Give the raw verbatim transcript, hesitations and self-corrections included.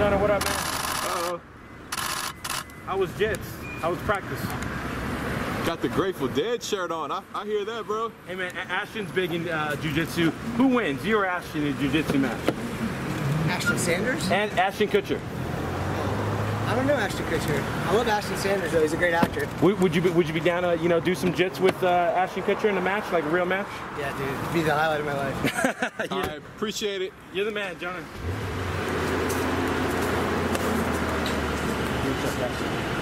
Jonah, what up, man? Uh-oh. How was jits? How was practice? Got the Grateful Dead shirt on. I, I hear that, bro. Hey, man, Ashton's big in uh, Jiu Jitsu. Who wins, you or Ashton in a Jiu Jitsu match? Ashton Sanders? And Ashton Kutcher. I don't know Ashton Kutcher. I love Ashton Sanders, though. He's a great actor. Would, would you be, would you be down to, you know, do some jits with uh, Ashton Kutcher in a match, like a real match? Yeah, dude. It'd be the highlight of my life. I appreciate it. You're the man, Jonah.